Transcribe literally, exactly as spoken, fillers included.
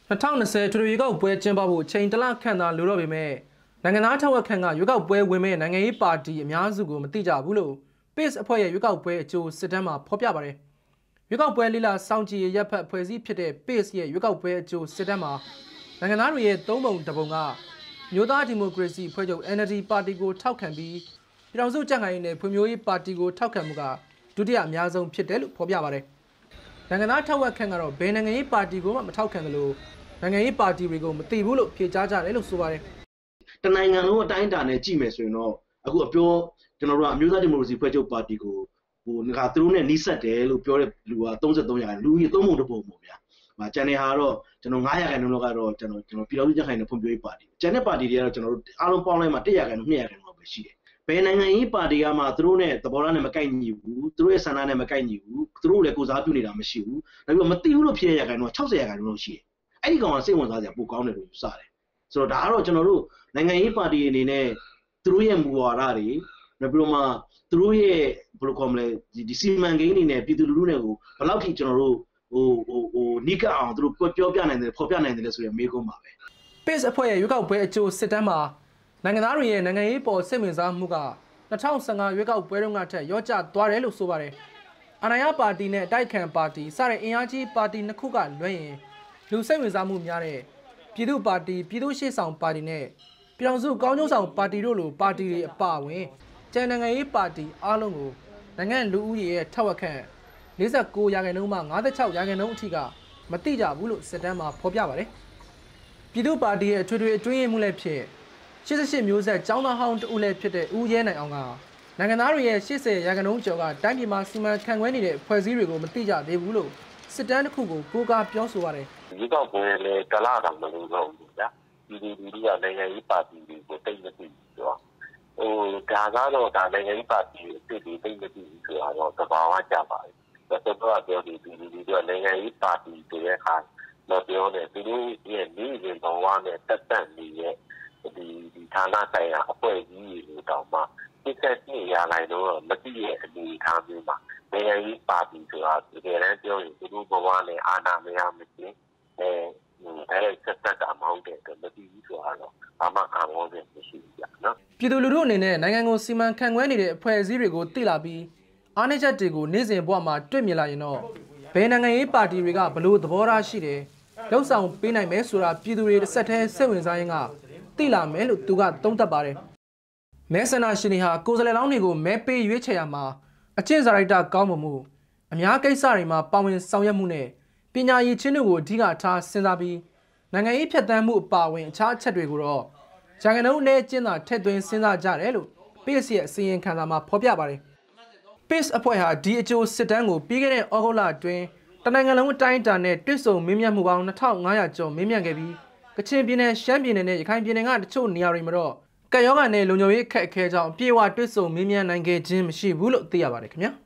二零二零ထွေထွေရွေးကောက်ပွဲကျင်းပဖို့ချိန်တလခန့်သာလိုတော့ပေမဲ့နိုင်ငံသားထက်ဝက်ခန့်ကရွေးကောက်ပွဲဝင်မဲ့နိုင်ငံရေးပါတီအများစုကိုမသိကြဘူးလို့ Pace အဖွဲ့ရဲ့ရွေးကောက်ပွဲအကျိုးစစ်တမ်းမှာဖော်ပြပါတယ်။ရွေးကောက်ပွဲလိလာစောင့်ကြည့်ရပ်ဖက်ဖွဲ့စည်းဖြစ်တဲ့ Pace ရဲ့ရွေးကောက်ပွဲအကျိုးစစ်တမ်းမှာနိုင်ငံသားတွေရဲ့သုံးပုံတစ်ပုံကမျိုးသားဒီမိုကရေစီဖွဲ့ချုပ် N L D ပါတီကိုထောက်ခံပြီးပြည်ထောင်စုကြံ့ခိုင်ရေးနဲ့ဖွံ့ဖြိုးရေးပါတီကိုထောက်ခံမှုကဒုတိယအများဆုံးဖြစ်တယ်လို့ဖော်ပြပါတယ်။နိုင်ငံသားထက်ဝက်ခန့်ကတော့ဘယ်နိုင်ငံရေးပါတီကိုမှမထောက်ခံလို့နိုင်ငံရေးပါတီတွေကိုမသိဘူးလို့ဖြေကြားကြတယ်လို့ဆိုပါတယ်။တနိုင်ငံလုံးအတိုင်းအတာနဲ့ကြည့်မယ်ဆိုရင်တော့အခုအပြောကျွန်တော်တို့ကအမျိုးသားဒီမိုကရေစီဖွဲ့ချုပ်ပါတီကိုဟိုငါသူတို့နဲ့နှိစက်တယ်လို့ပြောတဲ့လူကသုံးသုံးရာလူကြီးသုံးပုံတစ်ပုံပေါ့ဗျာ။ဟာကျန်တဲ့ဟာတော့ကျွန်တော်ငါးရာခိုင်နှုန်းလောက်ကတော့ကျွန်တော်ကျွန်တော်ပြည်တော်စုကြံ့ခိုင်တဲ့ဖွံ့ဖြိုးရေးပါတီ။ကျန်တဲ့ပါတီတွေကတော့ကျွန်တော်တို့အားလုံးပေါင်းလိုက်မှတစ်ရာခိုင်နှုန်းနှစ်ရာခိုင်နှုန်းလောက်ပဲရှိတယ်။ဘယ်နိုင်ငံရေးပါတီကမှသူတို့နဲ့သဘောထားနဲ့မကိုက်ညီဘူး။သူတို့ရဲ့ဆန္ဒနဲ့မကိုက်ညီဘူး။သူတို့လည်းကိုစားပြုနေတာမရှိဘူး။ဒါပြီးတော့မသိဘူးလို့ဖြစ်ရရာခိုင်နှုန်းက၆၀ရာခိုင်နှုန်းလောက်ရှိတယ်။အဲ့ဒီကောင်ကစိတ်ဝင်စားစရာပိုကောင်းတယ်လို့ယူဆတယ်ဆိုတော့ဒါကတော့ကျွန်တော်တို့နိုင်ငံရေးပါတီအနေနဲ့သူတို့ရဲ့မူဝါဒတွေနောက်ပြီးတော့မှသူတို့ရဲ့ဘယ်လိုခေါ်မလဲဒီစီမံကိန်းတွေနဲ့ပြည်သူလူထုတွေကိုဘယ်လောက်ထိကျွန်တော်တို့ဟိုဟိုဟိုနိကအောင်သူတို့ပြောပြနိုင်တယ်ဖော်ပြနိုင်တယ်ဆိုရင်မေးခွန်းပါပဲ Pace အဖွဲ့ရဲ့ရွေးကောက်ပွဲအကျိုးစစ်တမ်းမှာနိုင်ငံသားတွေရဲ့နိုင်ငံရေးပေါ်စိတ်ဝင်စားမှုက၂၀၁၅ရွေးကောက်ပွဲတုန်းကထက်ရော့ကျသွားတယ်လို့ဆိုပါတယ်အာဏာရပါတီနဲ့တိုက်ခံပါတီစတဲ့အင်အားကြီးပါတီနှစ်ခုကလွှဲရင်လူစိတ်ဝင်စားမှုများတဲ့ပြည်သူ့ပါတီပြည်သူ့ရှေ့ဆောင်ပါတီနဲ့ပြည်ထောင်စုကောင်းကျိုးဆောင်ပါတီတို့လိုပါတီတွေအပါအဝင်ကျန်နိုင်ငံရေးပါတီအားလုံးကိုနိုင်ငံလူဦးရေရဲ့ထက်ဝက်ခန့်၄၉ရာခိုင်နှုန်းမှ၅၆ရာခိုင်နှုန်းအထိကမတိကြဘူးလို့စစ်တမ်းမှာဖော်ပြပါတယ်ပြည်သူ့ပါတီရဲ့အထွေထွေအတွင်းရေးမှူးလည်းဖြစ်၈၈မျိုးဆက်ကျောင်းသားဟောင်းတဦးလည်းဖြစ်တဲ့ဦးရဲနိုင်အောင်ကနိုင်ငံသားတွေရဲ့၈၀ရာခိုင်နှုန်းကျော်ကတိုင်းပြည်မှာစီမံခန့်ခွဲနေတဲ့ဖွဲ့စည်းတွေကိုမတိကြသေးဘူးလို့စစ်တမ်းတစ်ခုကိုကိုးကားပြောဆိုရတယ်။ဒီတော့ဘယ်လေတလားတော့မလို့တော့ဘူးဗျာ။ဒီဒီဒီကနိုင်ငံရေးပါတီတွေကိုတိတ်မသိဘူးဆိုတော့ဟိုဒါကတော့ဒါနိုင်ငံရေးပါတီတွေတိတ်တိတ်မသိဘူးဆိုတော့သဘာဝကျပါဘူး။ဒါတော့ပြောဒီဒီဒီကနိုင်ငံရေးပါတီတွေရဲ့ခါတော့ပြောတယ်သူတို့ရဲ့နေရင်ဘဝနဲ့တက်တက်နေတဲ့ဒီဒီဌာနဆိုင်ရာအဖွဲ့အစည်းတွေတောင်မှဒီကနေ့ရလိုက်တော့မသိရဲ့အနေအထားမျိုးမှာနိုင်ငံရေးပါတီဆိုတာတကယ်တမ်းပြောရင်သူတို့ဘဝနဲ့အာဏာမရမချင်းအဲအဲဆက်သက်တာမဟုတ်တဲ့အတွက်မသိဘူးဆိုတော့ဘာမှအာရုံနဲ့မရှိဘူးကြာနော်ပြည်သူလူထုအနေနဲ့နိုင်ငံကိုစီမံခန့်ခွဲနေတဲ့အဖွဲ့အစည်းတွေကိုသိလာပြီးအားနည်းချက်တွေကိုနေ့စဉ်ဘဝမှာတွေ့မြင်လာရင်တော့ဘယ်နိုင်ငံရေးပါတီတွေကဘလို့သဘောထားရှိတယ်လှုပ်ဆောင်ပေးနိုင်မယ်ဆိုတာပြည်သူတွေတစ်ဆက်တည်းစိတ်ဝင်စားရင်ကသိလာမယ်လို့သူကသုံးသပ်ပါတယ်မဲဆန္ဒရှင်တွေဟာကိုယ်စားလှယ်လောင်းတွေကိုမဲပေးရွေးချယ်ရမှာအကျင့်စာရိတ္တကောင်းမှုအများကိစ္စတွေမှာပါဝင်ဆောင်ရွက်မှုနဲ့ပညာရည်ချင်းတို့ကိုအဓိကထားစဉ်းစားပြီးနိုင်ငံရေးဖြတ်သန်းမှုအပါအဝင်အခြားအချက်တွေကိုတော့ဂျန်ကနုံနဲ့ကျင်းသာထည့်သွင်းစဉ်းစားကြတယ်လို့ Pace ရဲ့အစီရင်ခံစာမှာဖော်ပြပါတယ် Pace အဖွဲ့ဟာဒီအကျိုးစစ်တမ်းကိုပြီးခဲ့တဲ့ဩဂုတ်လအတွင်းတနိုင်ငံလုံးအတိုင်းအတာနဲ့တွစ်ဆုံမေးမြန်းမှုပေါင်း၂ထောင်၅ရာကျော်မေးမြန်းခဲ့ပြီးကချင်ပြည်နယ်ရှမ်းပြည်နယ်နဲ့ရခိုင်ပြည်နယ်ကတချို့နေရာတွေမှာတော့ကပ်ရောဂါနဲ့လုံခြုံရေးအခက်အခဲကြောင့်အပြည့်အဝတွစ်ဆုံမေးမြန်းနိုင်ခဲ့ခြင်းမရှိဘူးလို့သိရပါတယ်ခင်ဗျာ